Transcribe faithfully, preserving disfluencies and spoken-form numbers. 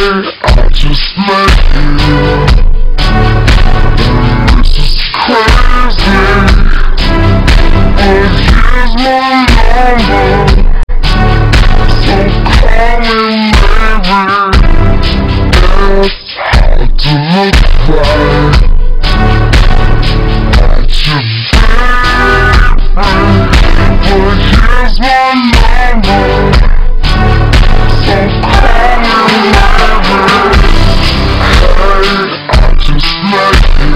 I just met you, and this is crazy, but here's my number, so call me maybe. It's hard to look right at your baby, but here's my number, so call me maybe. Hey, I just met you,